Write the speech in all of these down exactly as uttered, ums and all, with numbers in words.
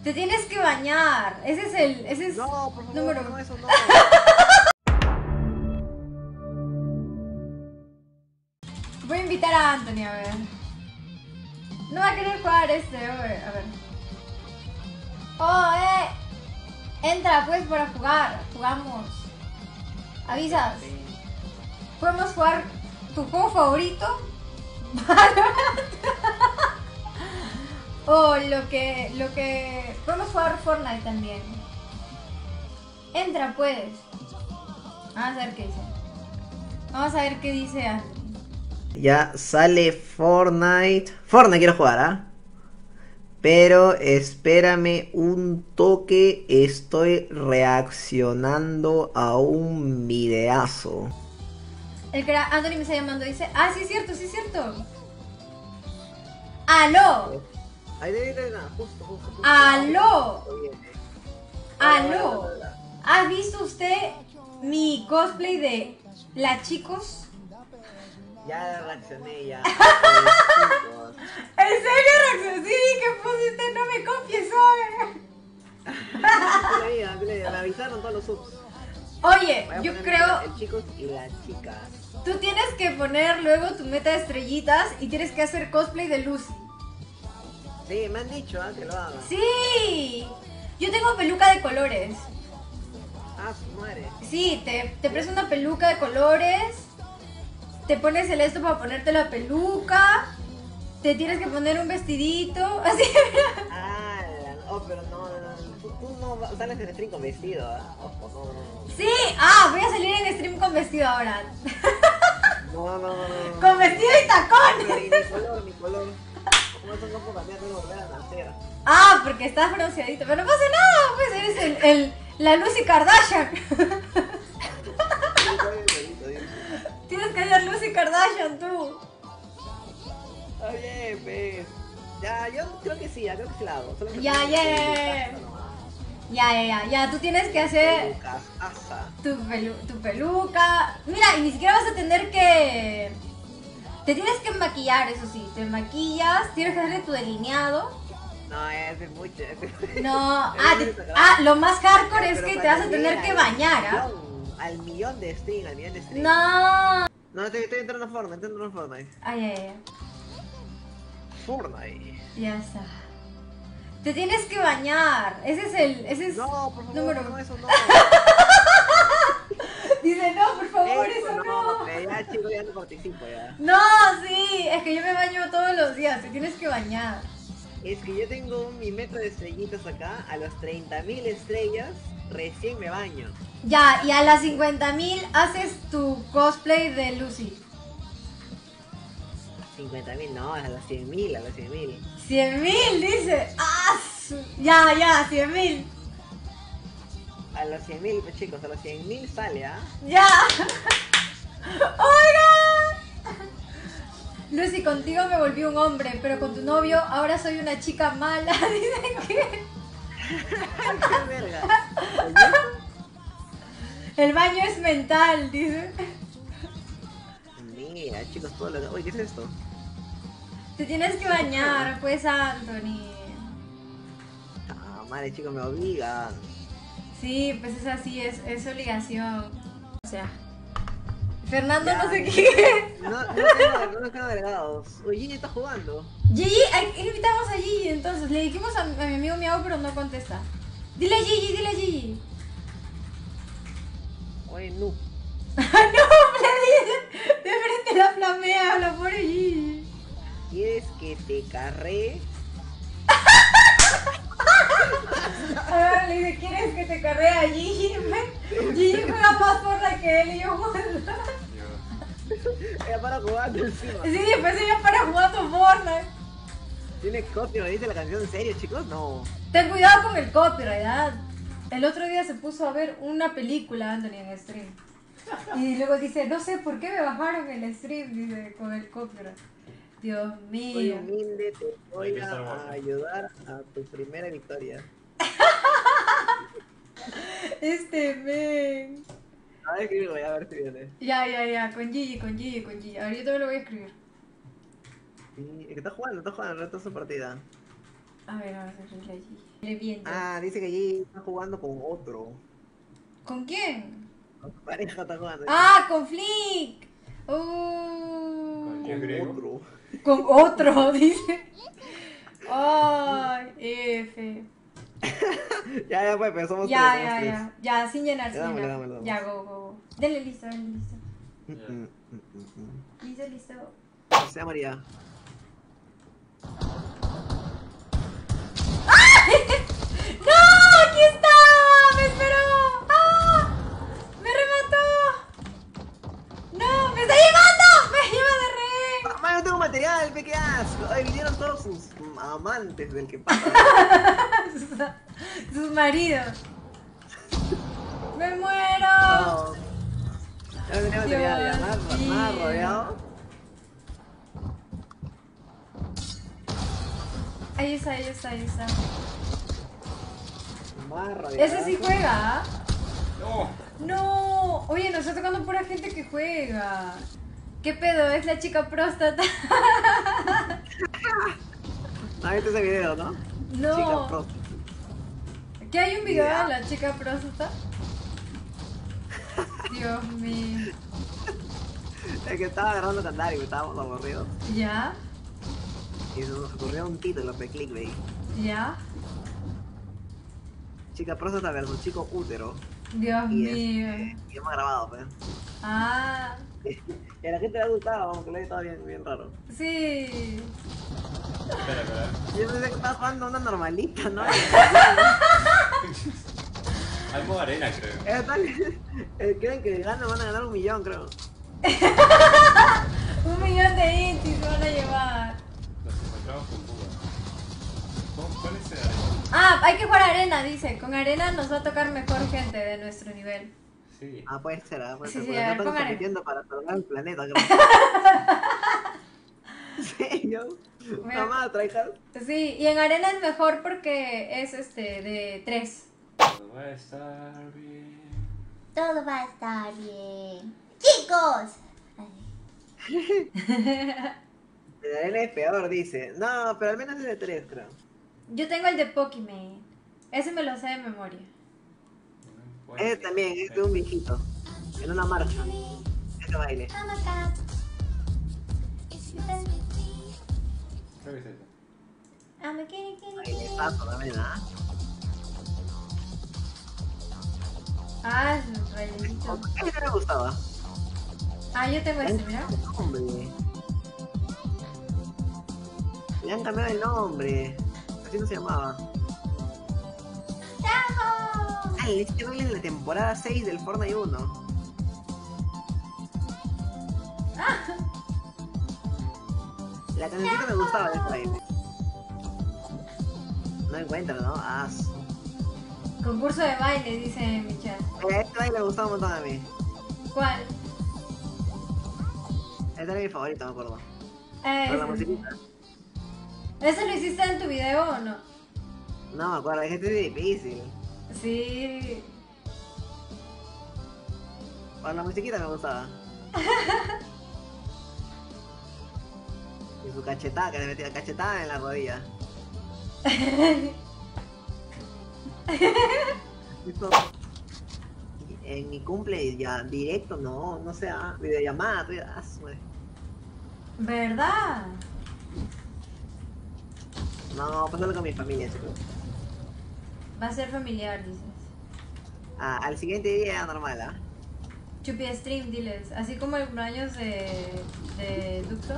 Te tienes que bañar. Ese es el. Ese es No, por favor, número. no, eso no. Voy a invitar a Anthony, a ver. No va a querer jugar este, a ver. A ver. Oh, eh. Entra pues para jugar. Jugamos. Avisas. Podemos jugar tu juego favorito. O lo que. Lo que. Podemos jugar Fortnite también. Entra pues. Vamos a ver qué dice. Vamos a ver qué dice Anthony. Ya sale Fortnite. Fortnite quiero jugar, ¿ah? Pero espérame un toque. Estoy reaccionando a un videazo. El que era Anthony me está llamando. Dice: ah, sí es cierto, sí es cierto. ¡Aló! Ahí debe ir nada, justo, justo, justo. ¡Aló! ¡Aló! Hola, hola, ¿Ha visto usted mi cosplay de la chicos? Ya reaccioné, ya. ¿En serio reaccioné? Sí, que pusiste, no me copies, ¿sabes? Me avisaron todos los subs. Oye, Voy a yo poner creo... El chicos y las chicas. Tú tienes que poner luego tu meta de estrellitas y tienes que hacer cosplay de Lucy. Sí, me han dicho ah, que lo haga. ¡Sí! Yo tengo peluca de colores. Ah, su madre. Sí, te, te presto una peluca de colores. Te pones el esto para ponerte la peluca. Te tienes que poner un vestidito. Así. Ah, la, oh, pero no, no, no. Tú, tú no sales en stream con vestido, ¿ah? Ojo, no, no. Sí, ah, voy a salir en stream con vestido ahora. No, no, no, no. Con vestido y tacón. Mi, mi color, mi color. Como eso no puedo cambiar, tengo que volver a nacer. Ah, porque estás bronceadito. Pero no pasa nada, pues eres el, el, la Lucy Kardashian. Tienes que ser Lucy Kardashian, tú. Oye, pues. Ya, yo creo que sí, ya creo que sí la hago. Solo que Ya, tengo ya, que ya, buscar ya. nomás. Ya, ya, ya, ya. Tú tienes que hacer Lucas, asa. tu, pelu tu peluca. Mira, y ni siquiera vas a tener que... Te tienes que maquillar, eso sí. Te maquillas, tienes que hacer tu delineado. No, ese es mucho. Ese es... No, ah, te- ah, lo más hardcore es Pero que te para vas a tener llegar que al bañar, ¿ah? millón, Al millón de stream, al millón de stream. No. No, estoy, estoy entrando a Fortnite, estoy entrando a Fortnite. Ay, ay, ay. Fortnite. Ya está. Te tienes que bañar. Ese es el. Ese es. No, por favor, número. no, eso no. Dice, no, por favor, eso, Eso no. no, que ya chicos, ya no participo ya. No, sí, es que yo me baño todos los días. Te tienes que bañar. Es que yo tengo mi meta de estrellitas acá, a los treinta mil estrellas, recién me baño. Ya, y a las cincuenta mil haces tu cosplay de Lucy. cincuenta mil, no, a los cien mil, a los cien mil. cien mil, dice. ¡Ah! su- Ya, ya, cien mil. A los cien mil, pues chicos, a los cien mil sale, ¿ah? Ya. ¡Oiga! Lucy, contigo me volví un hombre, pero con tu novio ahora soy una chica mala. Dicen que ¡Qué verga! el baño es mental, dice. Mira, chicos, todo lo... Uy, ¿qué es esto? Te tienes que bañar, pues, Anthony. Ah, madre, chicos, me obligan. Sí, pues es así, es, es obligación. O sea, Fernando Ya. no sé qué. No, no tengo, no tengo agregados. Uy, Gigi está jugando. Gigi, ay, invitamos a Gigi, entonces. Le dijimos a, a mi amigo Miau, pero no contesta. Dile a Gigi, dile a Gigi. Oye, no. No, le dice. De frente la flamea, la pobre Gigi. ¿Quieres que te carree? Ahora le dice, ¿quieres que te cargue a Gigi? Gigi juega más porra que él y yo juego. Ella para jugando encima. Sí, pues ella para jugando Fortnite. ¿Tiene copia? ¿Me dice la canción en serio, chicos? No. Ten cuidado con el copyright, ¿verdad? El otro día se puso a ver una película, Anthony, en stream. Y luego dice, no sé por qué me bajaron el stream, dice, con el copyright. Dios Soy mío. humilde, te voy a ayudar a tu primera victoria. Este men. A ver, escribo, ya, a ver si viene. Ya, ya, ya, con Gigi, con Gigi, con Gigi. A ver, yo también lo voy a escribir. Sí, es que está jugando, está jugando, reto su partida. A ver, vamos a escribirle a Gigi. Le viento. Ah, dice que allí está jugando con otro. ¿Con quién? Con tu pareja está jugando. Ah, con Flick. Uh, Con griego. otro. con otro, dice. Ay, F. Ya, ya, pues, pero somos Ya, tres, ya, somos tres. ya. Ya, sin llenar, sin Dámelo, llenar. dámelo, dámelo. Ya, go, go, go. Dele listo, dele listo. Mm, mm, mm, mm, mm. Listo, listo. O sea, María. ¡No! ¡Aquí está! ¡Me esperó! ¡Ah! ¡Me remató! ¡No! ¡Me está llevando! ¡Me lleva de rehén! Mamá, no tengo material, ve qué asco. Ay, vinieron todos sus amantes del que pasa. sus, sus maridos. ¡Me muero! No. Ya no tenía material, ya. Dios Más, mío. más rodeado. Ahí está, ahí está, ahí está. Más rodeado. Ese sí juega, ¿ah? No. No, oye, nos está tocando pura gente que juega. ¿Qué pedo? Es la chica próstata. ¿No viste ese video, no? No. Chica pro. ¿Qué hay un video Ya. de la chica próstata? Dios mío. Es que estaba agarrando cantar y estábamos aburridos. ¿Ya? Y se nos ocurrió un título de clickbait. ¿Ya? Chica próstata versus chico útero. Dios Y, mío. este, y hemos grabado, pues. Ah, Y a la gente le ha gustado, aunque le estaba bien, bien raro. sí. Espera, espera. Yo pensé que estaba jugando una normalita, ¿no? Hay modo arena, creo. Eh, tal- eh, Creen que ganan, van a ganar un millón, creo. Un millón de intis van a llevar. Nos encontramos con Buda. ¿Cómo- ¿Cuál es el arena? Ah, hay que jugar arena, dice. Con arena nos va a tocar mejor gente de nuestro nivel. Sí. Ah, puede ser, ah, puede Sí, ser. sí, porque a no ver, están pongan- compitiendo para salvar el planeta, creo. ¿Sí, yo? Voy a- Mamá, traijas. Sí, y en arena es mejor porque es este de tres. Todo va a estar bien. Todo va a estar bien. ¡Chicos! El arena es peor, dice. No, pero al menos es de tres, creo. Yo tengo el de Pokémon. Ese me lo sé de memoria. Ese también, es de un viejito. En una marcha. Ese baile. Creo que es eso. Baile paso también, ¿ah? Ah, es un rellenito. Ese no me gustaba. Ah, yo tengo este, mira. Hombre. Le han cambiado el nombre. Así no se llamaba. Ah, este baile es de la temporada seis del Fortnite uno. La cancioncita me gustaba de este baile. No encuentro, ¿no? Ah, su- Concurso de baile, dice en mi chat. Eh, este baile me gustaba un montón a mí. ¿Cuál? Este era mi favorito, me acuerdo. Ah, Con la ese. musiquita. ¿Ese lo hiciste en tu video o no? No me acuerdo, es que este es difícil. Sí. Con la musiquita me gustaba. Y su cachetada, que le metía cachetada en la rodilla. Esto- En mi cumple ya directo, no, no sé, ah, videollamada, tú ya, ah, su madre. ¿Verdad? No, pasarlo con mi familia, chicos. Va a ser familiar, dices. Ah, al siguiente día normal, ¿ah? Chupi stream, diles. Así como el cumpleaños de, de Ducto.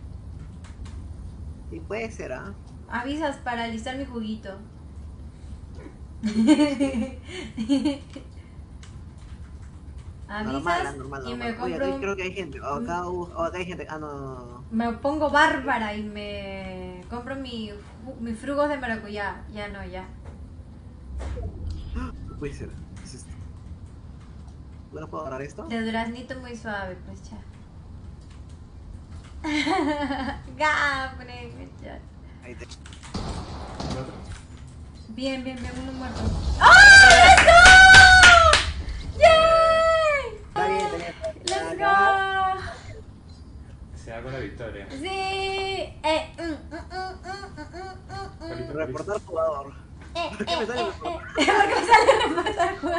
Sí, puede ser, ¿ah? Avisas para alistar mi juguito. Normal, Avisas ah, normal, y normal. me Oye, compro aquí un- creo que hay gente, o acá, hu- o acá hay gente, ah, no, no, no, no. me pongo bárbara y me compro mi, ju- mis frugos de maracuyá. Ya no, ya. No puede ser, ¿qué es esto? ¿No puedo agarrar esto? De duraznito muy suave, pues ya. Gabre, ya. Ahí te... ¿El otro? Bien, bien, bien, uno muerto. ¡Ah! ¡Let's go! ¡Yay! Está bien, está bien, está bien. ¡Let's Acá- go! Se da con la victoria. Sí. Eh, mm, mm, mm, mm, mm, mm, mm. Reportar jugador. eh, ¿Por qué me sale eh, mejor? eh. Porque me sale reportar